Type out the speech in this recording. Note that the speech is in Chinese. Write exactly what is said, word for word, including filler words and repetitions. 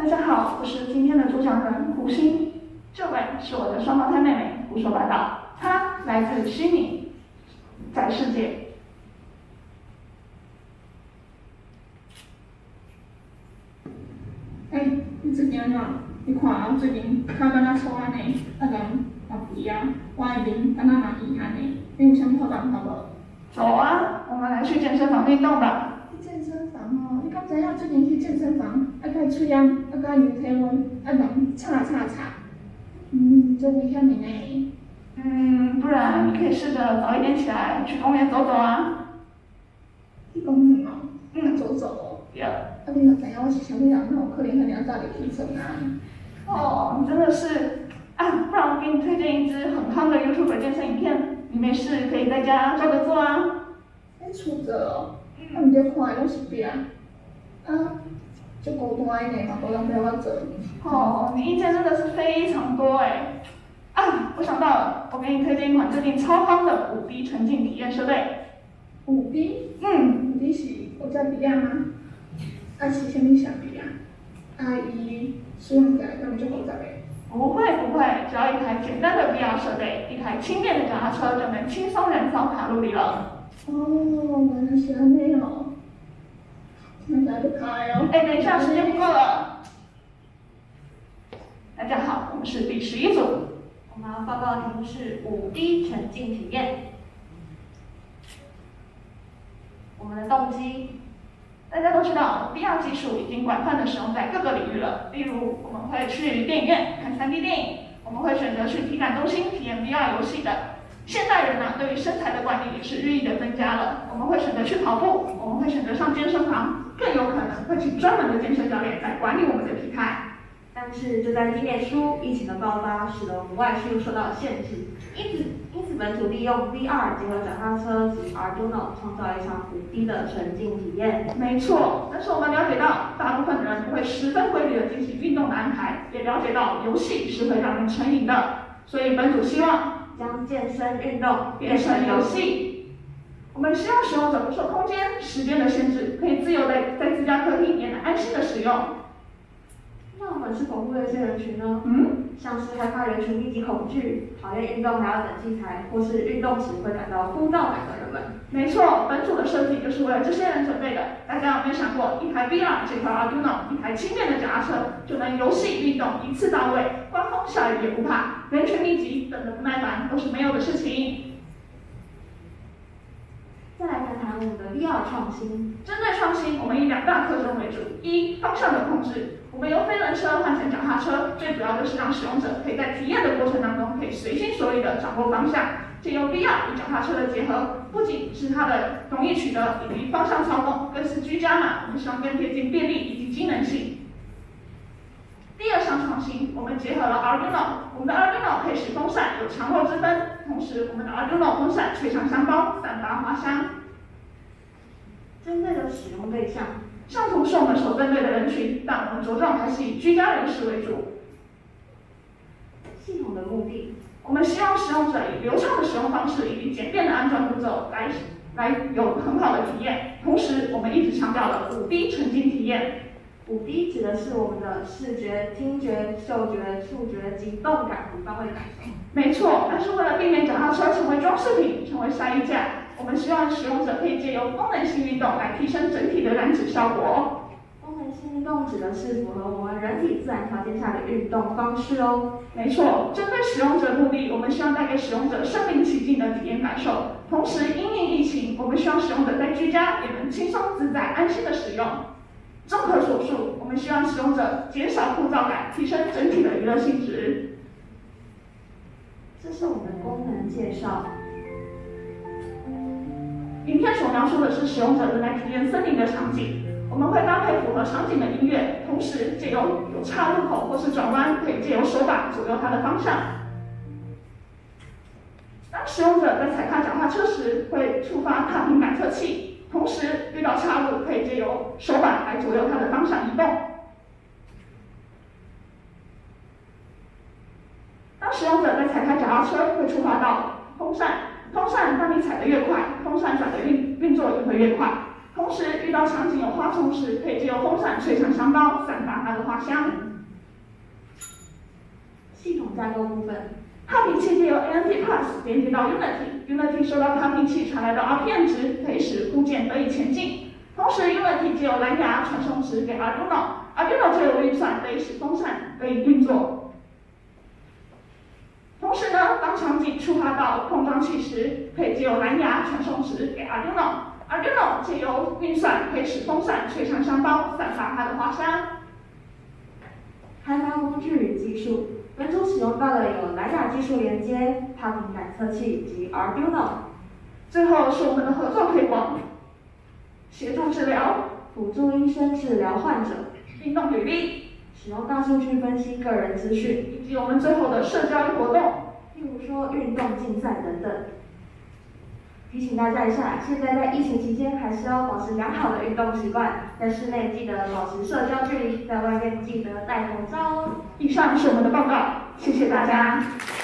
家好，我是今天的主讲人胡欣，这位是我的双胞胎妹妹胡说八道，她来自虚拟在世界。 哎、欸，你最近安怎？你看我最近脚敢若粗安尼，啊人嘛肥啊，我的面敢若嘛圆安尼，你有啥物好办法无？ 走啊，我们来去健身房运动吧。 去健身房哦，你敢知影最近去健身房，啊甲伊吹烟，啊甲伊体温，啊人吵吵吵，嗯，足危险的呢。 嗯，不然你可以试着早一点起来，去公园走走啊。 去公园哦， 嗯， 走走哦。 对。 啊，你若知影我是啥物人，哪有可能遐尔早就起床啊？ 哦，你真的是啊！不然我给你推荐一支很夯的 YouTube 健身影片，你没事可以在家照着做啊。 在厝做哦，啊，毋对看的拢是壁，啊，足孤单的呢，嘛无人陪我做。 哦，你意见真的是非常多哎。啊，我想到了，我给你推荐一款最近超夯的五 D 沉浸体验设备。 五 D？ 嗯， 五 D 是我只笔啊吗？啊是啥物啥笔啊？啊伊使用起来敢足复杂的？ 不会不会，只要一台简单的 V R 设备，一台轻便的脚踏车就能轻松燃烧卡路里了。 哦，原来是安尼哦，听起来就开哦。 哎，等一下，时间不够了。大家好，我们是第十一组。 我们要报告的题目是五 D 沉浸体验。我们的动机， 大家都知道 V R 技术已经广泛的使用在各个领域了。例如，我们会去电影院看 三 D 电影，我们会选择去体感中心体验 V R 游戏的。现代人呢、啊，对于身材的管理也是日益的增加了。我们会选择去跑步，我们会选择上健身房，更有可能会请专门的健身教练来管理我们的体态。 但是就在今年初，疫情的爆发使得我们外出受到限制，因此因此本组利用 V R 结合脚踏车及 Arduino 创造一场五 D 的沉浸体验。 没错，但是我们了解到，大部分人不会十分规律的进行运动的安排，也了解到游戏是会让人成瘾的，所以本组希望将健身运动变成游戏。我们希望使用者不受空间、时间的限制，可以自由的在自家客厅也能安心的使用。 那我们是否忽略一些人群呢？ 嗯， 像是害怕人群密集恐惧、讨厌运动还要等器材，或是运动时会感到枯燥感的人们。 没错，本组的设计就是为了这些人准备的。大家有没有想过，一台 V R 结合 Arduino， 一台轻便的脚踏车，就能游戏运动一次到位，刮风下雨也不怕，人群密集等得不耐烦都是没有的事情。 再来谈谈我们的 V R 创新。 针对创新，我们以两大特征为主：一、方向的控制。我们由飞轮车换成脚踏车，最主要就是让使用者可以在体验的过程当中，可以随心所欲地掌握方向。借由 V R 与脚踏车的结合，不仅是它的容易取得以及方向操控，更是居家嘛，我们希望更贴近便利以及机能性。第二项创新，我们结合了 Arduino， 我们的 Arduino 可以使风扇有强弱之分，同时我们的 Arduino 风扇吹上香包，散发花香。 针对的使用对象， 上图是我们所针对的人群，但我们着重还是以居家人士为主。 系统的目的， 我们希望使用者以流畅的使用方式以及简便的安装步骤来来有很好的体验。同时，我们一直强调了五 D 沉浸体验。 五 D 指的是我们的视觉、听觉、嗅觉、触觉及动感五方位感受。 没错，但是为了避免脚踏车成为装饰品，成为晒衣架，我们希望使用者可以借由功能性运动来提升整体的燃脂效果。 功能性运动指的是符合我们人体自然条件下的运动方式哦。 没错，针对使用者目的，我们希望带给使用者身临其境的体验感受。同时，因应疫情，我们希望使用者在居家也能轻松自在、安心的使用。综合所述，我们希望使用者减少枯燥感，提升整体的娱乐性质。 这是我们的功能介绍。 影片所描述的是使用者正在体验森林的场景，我们会搭配符合场景的音乐，同时借由有岔路口或是转弯，可以借由手把左右它的方向。当使用者在踩踏脚踏车时，会触发踏频感测器。同时，遇到岔路可以借由手把来左右它的方向移动。当使用者在踩开脚踏车，会触发到风扇，风扇当你踩得越快，风扇转的运运作也会越快。 同时，遇到场景有花丛时，可以借由风扇吹向香包，散发它的花香。 系统架构部分， 踏频器借由 A N T Plus 连接到 Unity，Unity 收到踏频器传来的 R P M 值，可以使物件得以前进。同时 ，Unity 借由蓝牙传送值给 Arduino，Arduino 借由运算得以使风扇得以运作。同时呢，当场景触发到碰撞器时，可以借由蓝牙传送值给 Arduino，Arduino 借由运算可以使风扇吹向香包，散发它的花香。 开发工具与技术，本组使用到的有蓝牙技术连接、踏频感测器及 Arduino。 最后是我们的合作推广，协助治疗、 辅助医生治疗患者、 运动履历， 使用大数据分析个人资讯， 以及我们最后的社交活动， 例如说运动竞赛等等。提醒大家一下，现在在疫情期间，还是要保持良好的运动习惯，在室内记得保持社交距离，在外面记得戴口罩哦。 以上是我们的报告，谢谢大家。